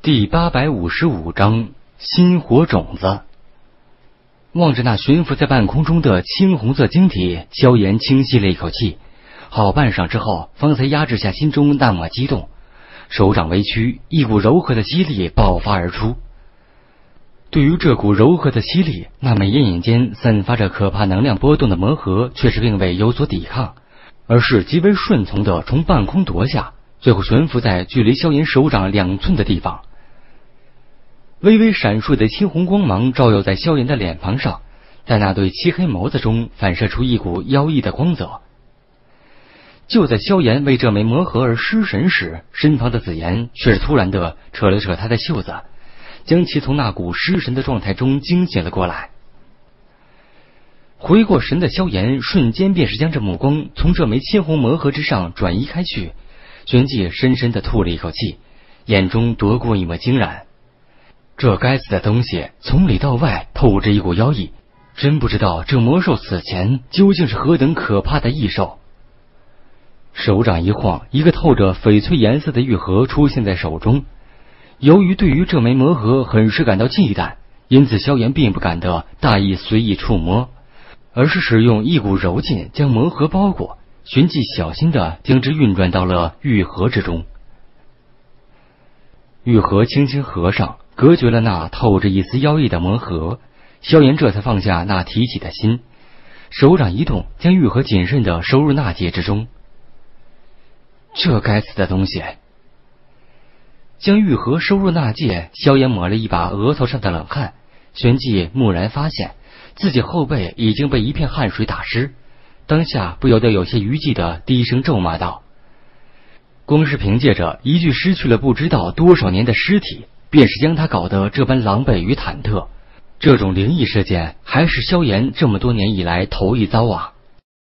第855章心火种子。望着那悬浮在半空中的青红色晶体，萧炎轻吸了一口气，好半晌之后方才压制下心中那抹激动，手掌微屈，一股柔和的吸力爆发而出。对于这股柔和的吸力，那枚眼影间散发着可怕能量波动的魔核却是并未有所抵抗，而是极为顺从地从半空夺下，最后悬浮在距离萧炎手掌2寸的地方。微微闪烁的青红光芒照耀在萧炎的脸庞上，在那对漆黑眸子中反射出一股妖异的光泽。就在萧炎为这枚魔核而失神时，身旁的紫妍却是突然地扯了扯他的袖子，将其从那股失神的状态中惊醒了过来。回过神的萧炎瞬间便是将这目光从这枚青红魔核之上转移开去，旋即深深地吐了一口气，眼中夺过一抹惊然。这该死的东西从里到外透着一股妖异，真不知道这魔兽此前究竟是何等可怕的异兽。手掌一晃，一个透着翡翠颜色的玉盒出现在手中。由于对于这枚魔盒很是感到忌惮，因此萧炎并不敢得大意随意触摸，而是使用一股柔劲将魔盒包裹，旋即小心地将之运转到了玉盒之中。玉盒轻轻合上，隔绝了那透着一丝妖异的魔核，萧炎这才放下那提起的心，手掌一动，将玉盒谨慎地收入纳戒之中。这该死的东西！将玉盒收入纳戒，萧炎抹了一把额头上的冷汗，旋即蓦然发现自己后背已经被一片汗水打湿，当下不由得有些余悸地低声咒骂道：光是凭借着一具失去了不知道多少年的尸体，便是将他搞得这般狼狈与忐忑，这种灵异事件还是萧炎这么多年以来头一遭啊！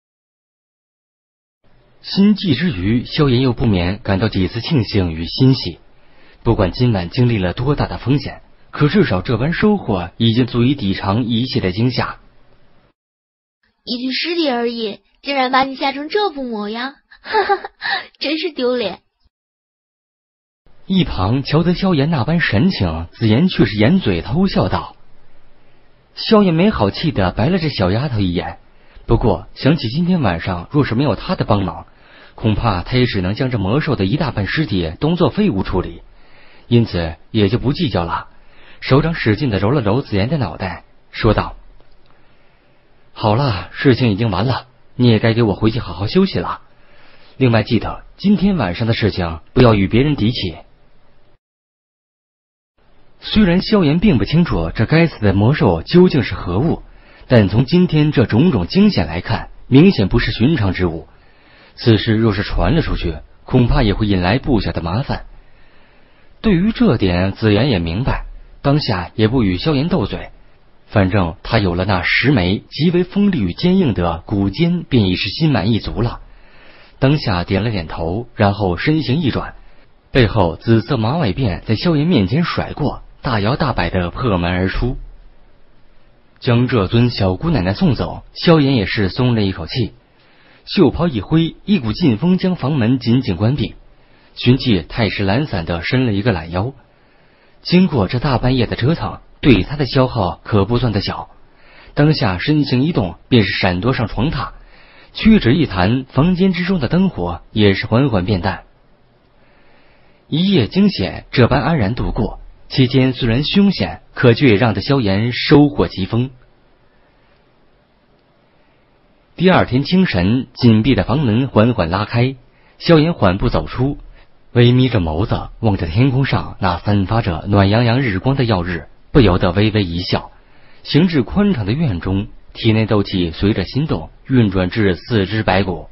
心悸之余，萧炎又不免感到几丝庆幸与欣喜。不管今晚经历了多大的风险，可至少这般收获已经足以抵偿一切的惊吓。 一具尸体而已，竟然把你吓成这副模样，哈哈哈，真是丢脸。 一旁瞧得萧炎那般神情，紫妍却是掩嘴偷笑道。萧炎没好气地白了这小丫头一眼，不过想起今天晚上若是没有她的帮忙，恐怕他也只能将这魔兽的一大半尸体当作废物处理，因此也就不计较了，手掌使劲地揉了揉紫妍的脑袋，说道：好了，事情已经完了，你也该给我回去好好休息了。另外记得今天晚上的事情不要与别人提起。虽然萧炎并不清楚这该死的魔兽究竟是何物，但从今天这种种惊险来看，明显不是寻常之物。此事若是传了出去，恐怕也会引来不小的麻烦。对于这点，紫妍也明白，当下也不与萧炎斗嘴，反正他有了那10枚极为锋利与坚硬的骨尖，便已是心满意足了。当下点了点头，然后身形一转，背后紫色马尾辫在萧炎面前甩过，大摇大摆地破门而出。将这尊小姑奶奶送走，萧炎也是松了一口气，袖袍一挥，一股劲风将房门紧紧关闭，寻即他也是懒散地伸了一个懒腰。经过这大半夜的折腾，对他的消耗可不算的小，当下身形一动，便是闪躲上床榻，屈指一弹，房间之中的灯火也是缓缓变淡。一夜惊险这般安然度过，期间虽然凶险，可却也让得萧炎收获极丰。第二天清晨，紧闭的房门缓缓拉开，萧炎缓步走出，微眯着眸子望着天空上那散发着暖洋洋日光的耀日，不由得微微一笑。行至宽敞的院中，体内斗气随着心动运转至4肢白骨。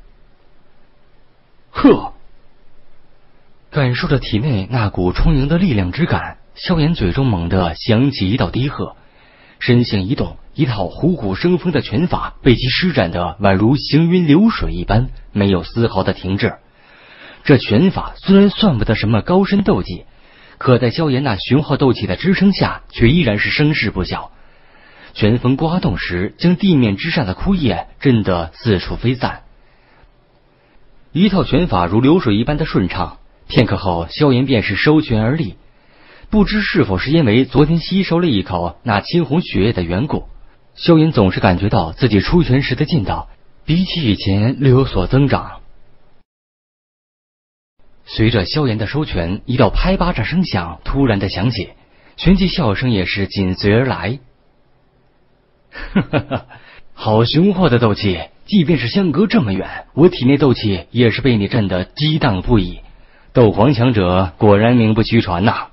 呵！感受着体内那股充盈的力量之感，萧炎嘴中猛地响起一道低喝，身形一动，一套虎虎生风的拳法被其施展得宛如行云流水一般，没有丝毫的停滞。这拳法虽然算不得什么高深斗技，可在萧炎那雄厚斗气的支撑下，却依然是声势不小。拳风刮动时，将地面之上的枯叶震得四处飞散。一套拳法如流水一般的顺畅，片刻后，萧炎便是收拳而立。 不知是否是因为昨天吸收了一口那青红血液的缘故，萧炎总是感觉到自己出拳时的劲道比起以前略有所增长。随着萧炎的收拳，一道拍巴掌声响突然的响起，旋即笑声也是紧随而来。哈哈哈，好雄厚的斗气，即便是相隔这么远，我体内斗气也是被你震得激荡不已。斗皇强者果然名不虚传呐！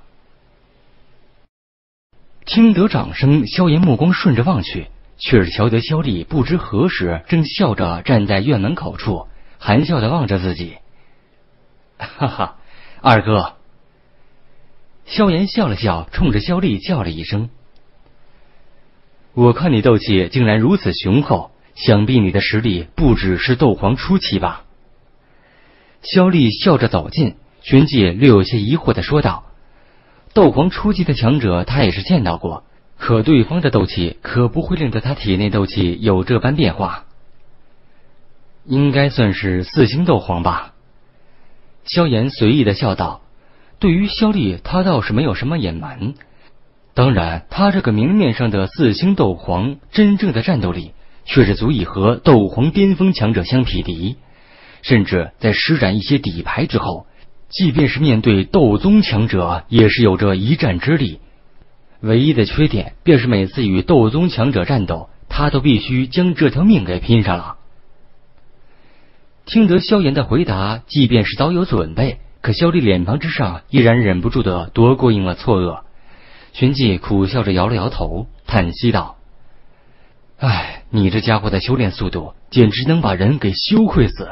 听得掌声，萧炎目光顺着望去，却是瞧得萧丽不知何时正笑着站在院门口处，含笑的望着自己。哈哈，二哥。萧炎笑了笑，冲着萧丽叫了一声。我看你斗气竟然如此雄厚，想必你的实力不只是斗皇初期吧？萧丽笑着走近，旋即略有些疑惑地说道：斗皇初期的强者他也是见到过，可对方的斗气可不会令得他体内斗气有这般变化。应该算是4星斗皇吧？萧炎随意的笑道。对于萧丽，他倒是没有什么隐瞒。当然，他这个明面上的4星斗皇，真正的战斗力却是足以和斗皇巅峰强者相匹敌，甚至在施展一些底牌之后，即便是面对斗宗强者，也是有着一战之力。唯一的缺点便是每次与斗宗强者战斗，他都必须将这条命给拼上了。听得萧炎的回答，即便是早有准备，可萧丽脸庞之上依然忍不住的夺过应了错愕，旋即苦笑着摇了摇头，叹息道：唉，你这家伙的修炼速度简直能把人给羞愧死。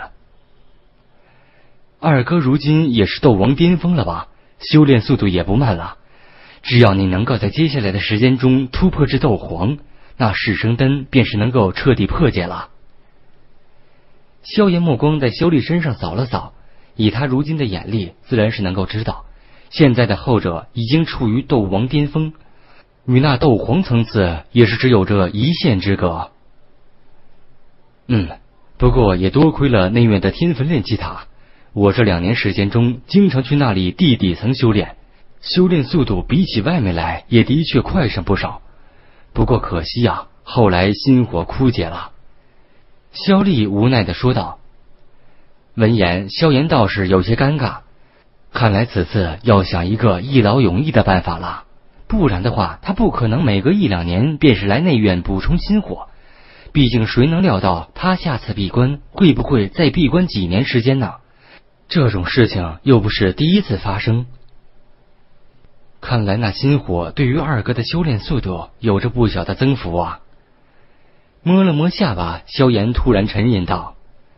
二哥如今也是斗王巅峰了吧，修炼速度也不慢了，只要你能够在接下来的时间中突破至斗皇，那噬生丹便是能够彻底破解了。萧炎目光在萧丽身上扫了扫，以他如今的眼力，自然是能够知道，现在的后者已经处于斗王巅峰，与那斗皇层次也是只有这一线之隔。不过也多亏了内院的天焚炼气塔，我这2年时间中，经常去那里地底层修炼，修炼速度比起外面来，也的确快上不少。不过可惜啊，后来心火枯竭了。萧丽无奈地说道。闻言，萧炎倒是有些尴尬，看来此次要想一个一劳永逸的办法了，不然的话，他不可能每隔1-2年便是来内院补充心火。毕竟谁能料到他下次闭关会不会再闭关几年时间呢？这种事情又不是第一次发生。看来那心火对于二哥的修炼速度有着不小的增幅啊。摸了摸下巴，萧炎突然沉吟道：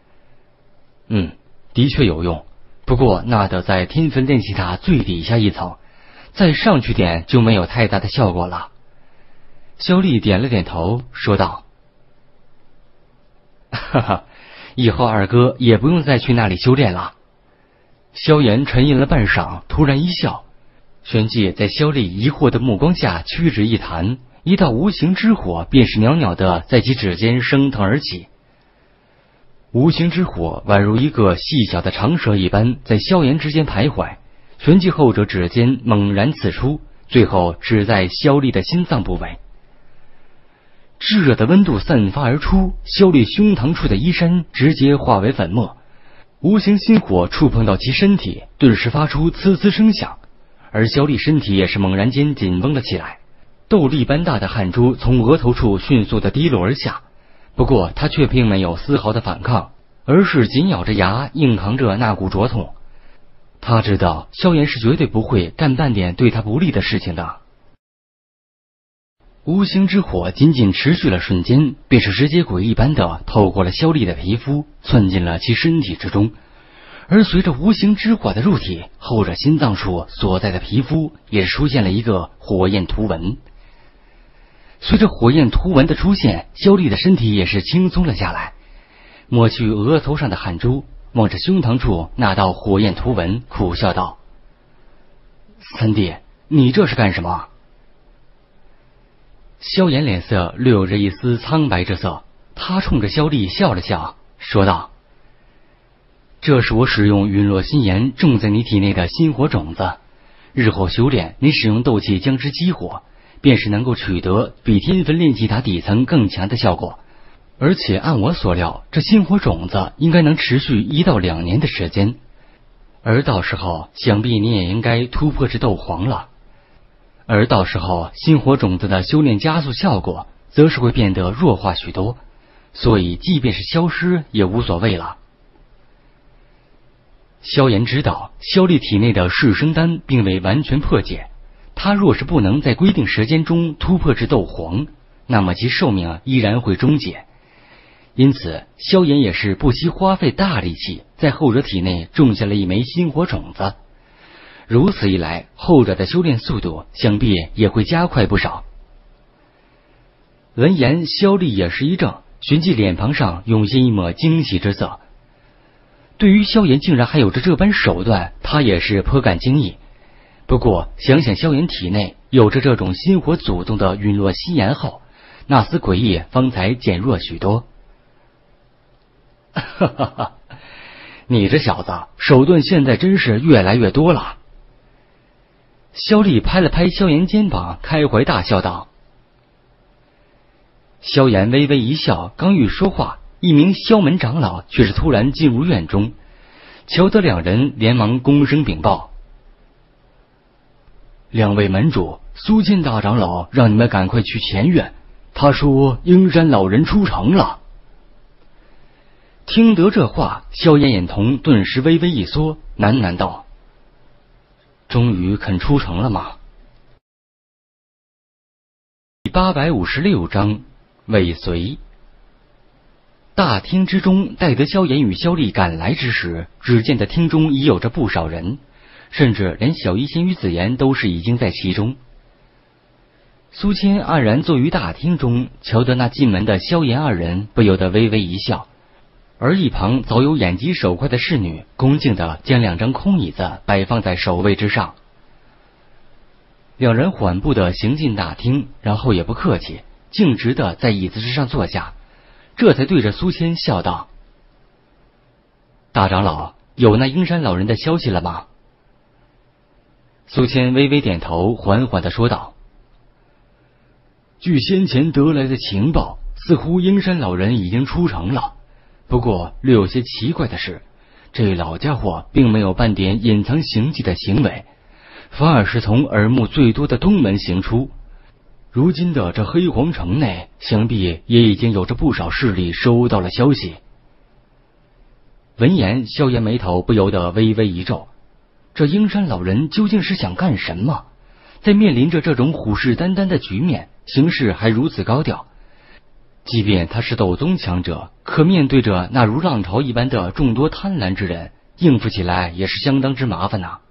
的确有用，不过那得在天焚炼气塔最底下一层，再上去点就没有太大的效果了。萧丽点了点头，说道：哈哈，以后二哥也不用再去那里修炼了。萧炎沉吟了半晌，突然一笑，旋即在萧丽疑惑的目光下屈指一弹，一道无形之火便是袅袅的在其指间升腾而起。无形之火宛如一个细小的长蛇一般，在萧炎之间徘徊，旋即后者指尖猛然刺出，最后指在萧丽的心脏部位。炙热的温度散发而出，萧丽胸膛处的衣衫直接化为粉末，无形心火触碰到其身体，顿时发出呲呲声响，而萧丽身体也是猛然间紧绷了起来，豆粒般大的汗珠从额头处迅速的滴落而下。不过他却并没有丝毫的反抗，而是紧咬着牙硬扛着那股灼痛。他知道萧炎是绝对不会干半点对他不利的事情的。无形之火仅仅持续了瞬间，便是直接鬼一般的透过了萧丽的皮肤，窜进了其身体之中。而随着无形之火的入体，后者心脏处所在的皮肤也出现了一个火焰图纹。随着火焰图纹的出现，萧丽的身体也是轻松了下来，抹去额头上的汗珠，望着胸膛处那道火焰图纹，苦笑道：三弟，你这是干什么？萧炎脸色略有着一丝苍白之色，他冲着萧丽笑了笑，说道：这是我使用陨落心炎种在你体内的心火种子， 日后修炼，你使用斗气将之激活，便是能够取得比天分炼气塔底层更强的效果。而且按我所料，这心火种子应该能持续1到2年的时间，而到时候想必你也应该突破至斗皇了。而到时候心火种子的修炼加速效果则是会变得弱化许多，所以即便是消失也无所谓了。萧炎知道萧丽体内的噬生丹并未完全破解，他若是不能在规定时间中突破至斗皇，那么其寿命依然会终结。因此萧炎也是不惜花费大力气在后者体内种下了一枚心火种子，如此一来，后者的修炼速度想必也会加快不少。闻言，萧丽也是一怔，旋即脸庞上涌现一抹惊喜之色。对于萧炎竟然还有着这般手段，他也是颇感惊异。不过想想萧炎体内有着这种心火祖宗的陨落心炎后，那丝诡异方才减弱许多。哈哈哈，你这小子手段现在真是越来越多了。萧丽拍了拍萧炎肩膀，开怀大笑道。萧炎微微一笑，刚欲说话，一名萧门长老却是突然进入院中，乔得两人连忙躬声禀报：两位门主，苏谦大长老让你们赶快去前院，他说鹰山老人出城了。听得这话，萧炎眼瞳顿时微微一缩，喃喃道：终于肯出城了吗？856章尾随。大厅之中，待得萧炎与萧丽赶来之时，只见得厅中已有着不少人，甚至连小医仙与紫妍都是已经在其中。苏谦黯然坐于大厅中，瞧得那进门的萧炎二人不由得微微一笑，而一旁早有眼疾手快的侍女恭敬地将2张空椅子摆放在首位之上。两人缓步地行进大厅，然后也不客气，径直地在椅子之上坐下，这才对着苏谦笑道：大长老，有那鹰山老人的消息了吗？苏谦微微点头，缓缓地说道：据先前得来的情报，似乎鹰山老人已经出城了。不过略有些奇怪的是，这老家伙并没有半点隐藏行迹的行为，反而是从耳目最多的东门行出。如今的这黑皇城内，想必也已经有着不少势力收到了消息。闻言，萧炎眉头不由得微微一皱，这鹰山老人究竟是想干什么？在面临着这种虎视眈眈的局面，行事还如此高调。即便他是斗宗强者，可面对着那如浪潮一般的众多贪婪之人，应付起来也是相当之麻烦呐。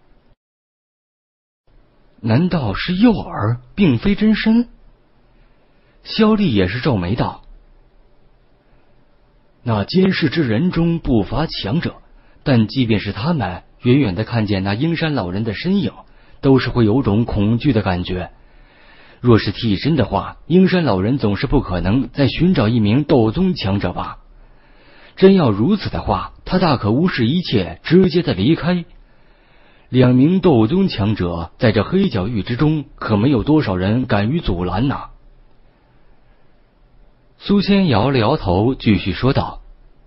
难道是诱饵，并非真身？萧丽也是皱眉道：那监视之人中不乏强者，但即便是他们远远的看见那鹰山老人的身影，都是会有种恐惧的感觉。若是替身的话，鹰山老人总是不可能再寻找一名斗宗强者吧？真要如此的话，他大可无视一切，直接的离开。2名斗宗强者在这黑角域之中，可没有多少人敢于阻拦呐。苏谦摇了摇头，继续说道：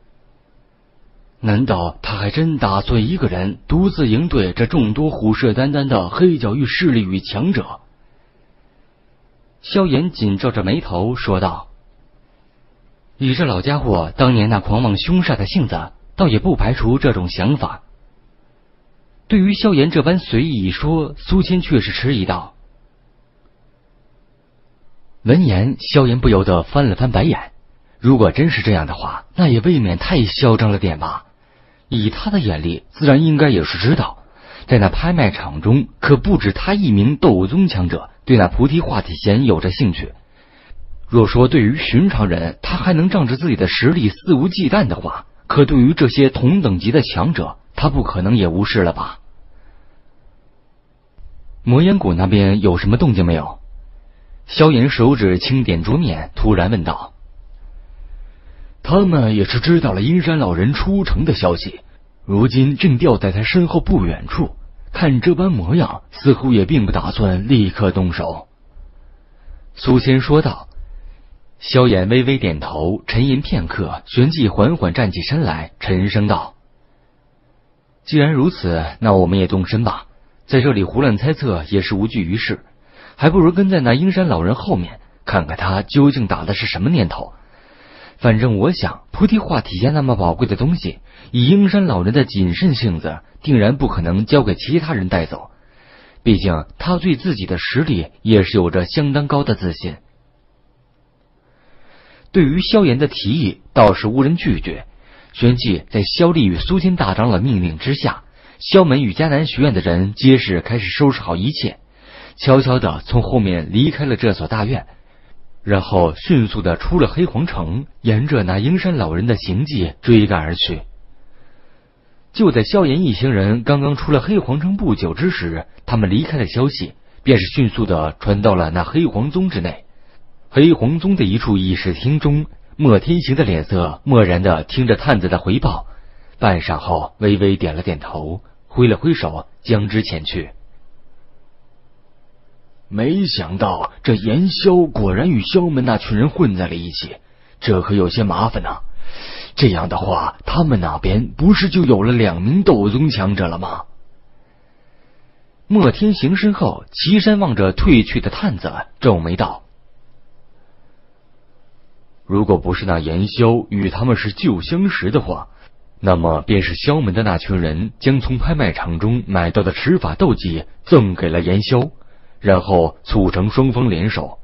难道他还真打算一个人独自应对这众多虎视眈眈的黑角域势力与强者？萧炎紧皱着眉头说道：以这老家伙当年那狂妄凶煞的性子，倒也不排除这种想法。对于萧炎这般随意一说，苏谦却是迟疑道。闻言，萧炎不由得翻了翻白眼，如果真是这样的话，那也未免太嚣张了点吧。以他的眼力，自然应该也是知道，在那拍卖场中可不止他一名斗宗强者对那菩提化体弦有着兴趣。若说对于寻常人他还能仗着自己的实力肆无忌惮的话，可对于这些同等级的强者，他不可能也无视了吧。魔岩谷那边有什么动静没有？萧炎手指轻点桌面，突然问道。他们也是知道了鹰山老人出城的消息，如今正吊在他身后不远处。 看这般模样，似乎也并不打算立刻动手。苏仙说道。萧炎微微点头，沉吟片刻，旋即缓缓站起身来，沉声道：既然如此，那我们也动身吧。在这里胡乱猜测也是无济于事，还不如跟在那阴山老人后面，看看他究竟打的是什么念头。反正我想，菩提化体仙那么宝贵的东西，以阴山老人的谨慎性子，定然不可能交给其他人带走。毕竟他对自己的实力也是有着相当高的自信。对于萧炎的提议，倒是无人拒绝。旋即在萧厉与苏仙大长老命令之下，萧门与迦南学院的人皆是开始收拾好一切，悄悄地从后面离开了这所大院，然后迅速地出了黑皇城，沿着那阴山老人的行迹追赶而去。就在萧炎一行人刚刚出了黑皇城不久之时，他们离开的消息便是迅速地传到了那黑皇宗之内。黑皇宗的一处议事厅中，莫天行的脸色漠然地听着探子的回报，半晌后微微点了点头，挥了挥手，将之前去。没想到这严萧果然与萧门那群人混在了一起，这可有些麻烦啊。这样的话，他们那边不是就有了2名斗宗强者了吗？莫天行身后，岐山望着退去的探子，皱眉道：如果不是那严萧与他们是旧相识的话，那么便是萧门的那群人将从拍卖场中买到的持法斗技赠给了严萧，然后促成双方联手。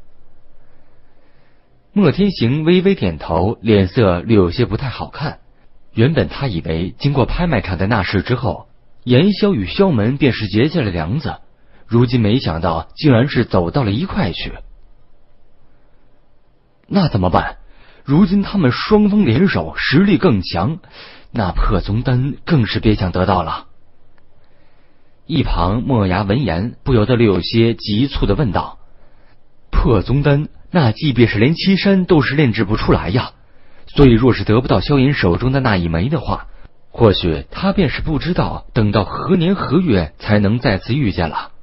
莫天行微微点头，脸色略有些不太好看。原本他以为经过拍卖场的那事之后，严萧与萧门便是结下了梁子，如今没想到竟然是走到了一块去。那怎么办？如今他们双方联手，实力更强，那破宗丹更是别想得到了。一旁莫牙闻言，不由得略有些急促地问道：破宗丹，那即便是连岐山都是炼制不出来呀，所以若是得不到萧炎手中的那一枚的话，或许他便是不知道等到何年何月才能再次遇见了。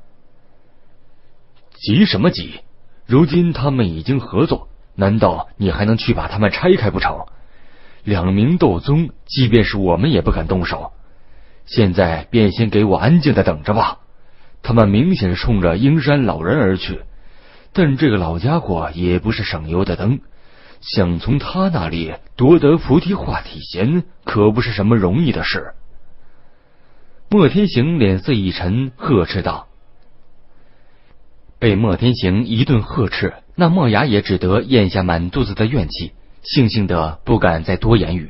急什么急？如今他们已经合作，难道你还能去把他们拆开不成？2名斗宗，即便是我们也不敢动手。现在便先给我安静的等着吧。他们明显是冲着阴山老人而去，但这个老家伙也不是省油的灯，想从他那里夺得菩提化体弦，可不是什么容易的事。莫天行脸色一沉，呵斥道。被莫天行一顿呵斥，那莫牙也只得咽下满肚子的怨气，悻悻的不敢再多言语。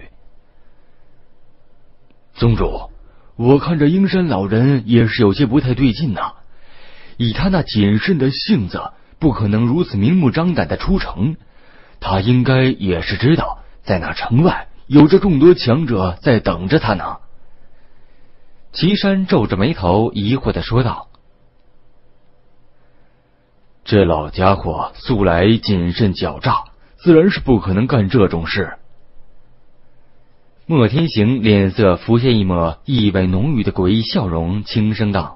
宗主，我看这阴山老人也是有些不太对劲呐，以他那谨慎的性子，不可能如此明目张胆的出城。他应该也是知道，在那城外有着众多强者在等着他呢。岐山皱着眉头，疑惑的说道：这老家伙素来谨慎狡诈，自然是不可能干这种事。莫天行脸色浮现一抹意味浓郁的诡异笑容，轻声道。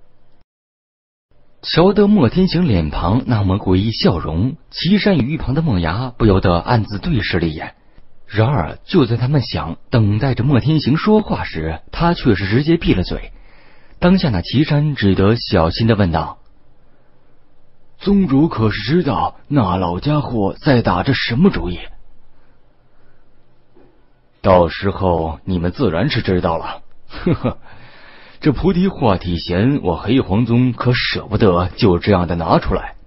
瞧得莫天行脸庞那么诡异笑容，岐山与一旁的莫牙不由得暗自对视了一眼。然而就在他们想等待着莫天行说话时，他却是直接闭了嘴。当下那岐山只得小心地问道：宗主可是知道那老家伙在打着什么主意？到时候你们自然是知道了。呵呵，这菩提化体弦，我黑皇宗可舍不得就这样的拿出来。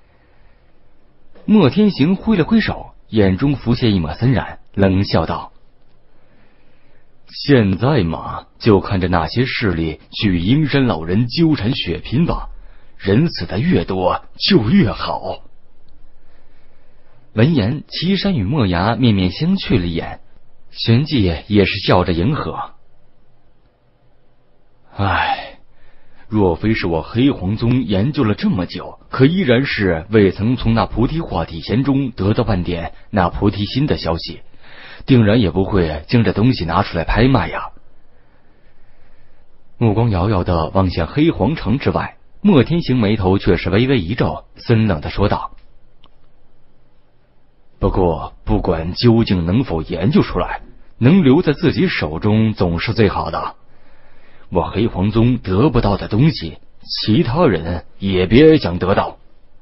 莫天行挥了挥手，眼中浮现一抹森然，冷笑道：现在嘛，就看着那些势力去阴山老人纠缠血拼吧，人死的越多就越好。闻言，岐山与莫牙面面相觑了一眼，旋即也是笑着迎合。唉，若非是我黑皇宗研究了这么久，可依然是未曾从那菩提化体弦中得到半点那菩提心的消息，定然也不会将这东西拿出来拍卖呀。 目光遥遥地望向黑皇城之外，莫天行眉头却是微微一皱，森冷地说道：不过不管究竟能否研究出来，能留在自己手中总是最好的。我黑皇宗得不到的东西，其他人也别想得到。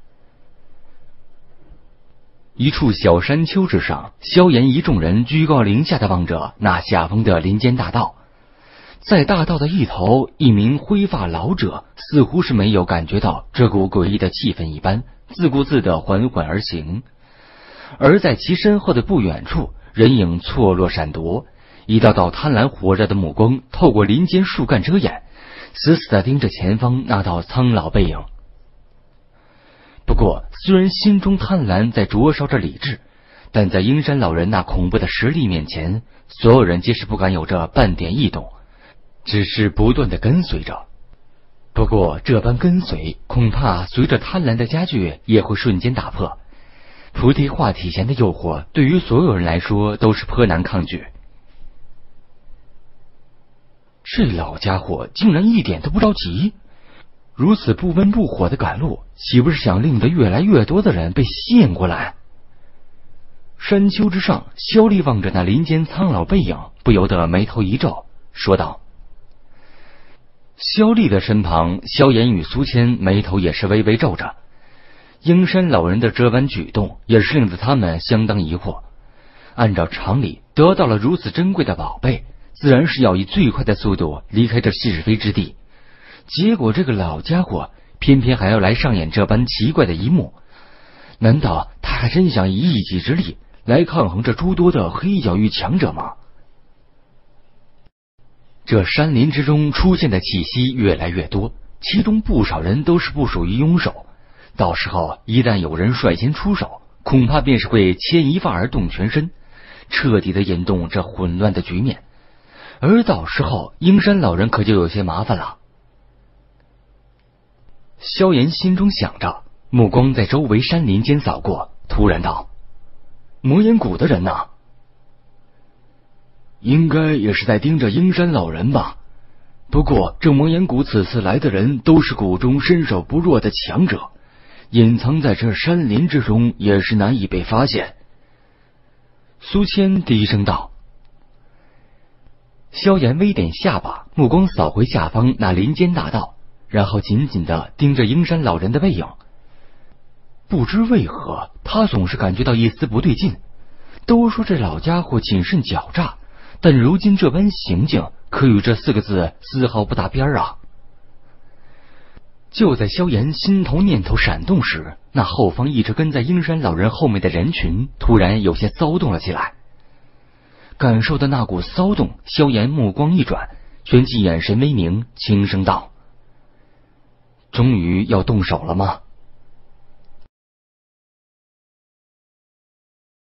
一处小山丘之上，萧炎一众人居高临下的望着那下方的林间大道。在大道的一头，一名灰发老者似乎是没有感觉到这股诡异的气氛一般，自顾自地缓缓而行。而在其身后的不远处，人影错落闪夺，一道道贪婪火热的目光透过林间树干遮掩，死死地盯着前方那道苍老背影。不过虽然心中贪婪在灼烧着理智，但在阴山老人那恐怖的实力面前，所有人皆是不敢有着半点异动，只是不断地跟随着。不过这般跟随恐怕随着贪婪的加剧也会瞬间打破。菩提化体前的诱惑对于所有人来说都是颇难抗拒。这老家伙竟然一点都不着急，如此不温不火的赶路，岂不是想令得越来越多的人被吸引过来？山丘之上，萧厉望着那林间苍老背影，不由得眉头一皱，说道。萧厉的身旁，萧炎与苏谦眉头也是微微皱着。鹰山老人的这般举动也是令得他们相当疑惑。按照常理，得到了如此珍贵的宝贝，自然是要以最快的速度离开这是非之地。结果这个老家伙偏偏还要来上演这般奇怪的一幕，难道他还真想以一己之力来抗衡这诸多的黑角域强者吗？这山林之中出现的气息越来越多，其中不少人都是不属于庸手，到时候一旦有人率先出手，恐怕便是会牵一发而动全身，彻底的引动这混乱的局面。而到时候鹰山老人可就有些麻烦了。萧炎心中想着，目光在周围山林间扫过，突然道：魔岩谷的人呢？应该也是在盯着鹰山老人吧。不过这魔岩谷此次来的人都是谷中身手不弱的强者，隐藏在这山林之中也是难以被发现。苏谦低声道。萧炎微点下巴，目光扫回下方那林间大道，然后紧紧地盯着鹰山老人的背影。不知为何，他总是感觉到一丝不对劲。都说这老家伙谨慎狡诈，但如今这般行径可与这4个字丝毫不搭边啊。就在萧炎心头念头闪动时，那后方一直跟在鹰山老人后面的人群突然有些骚动了起来。感受到那股骚动，萧炎目光一转，旋即眼神微明，轻声道：终于要动手了吗？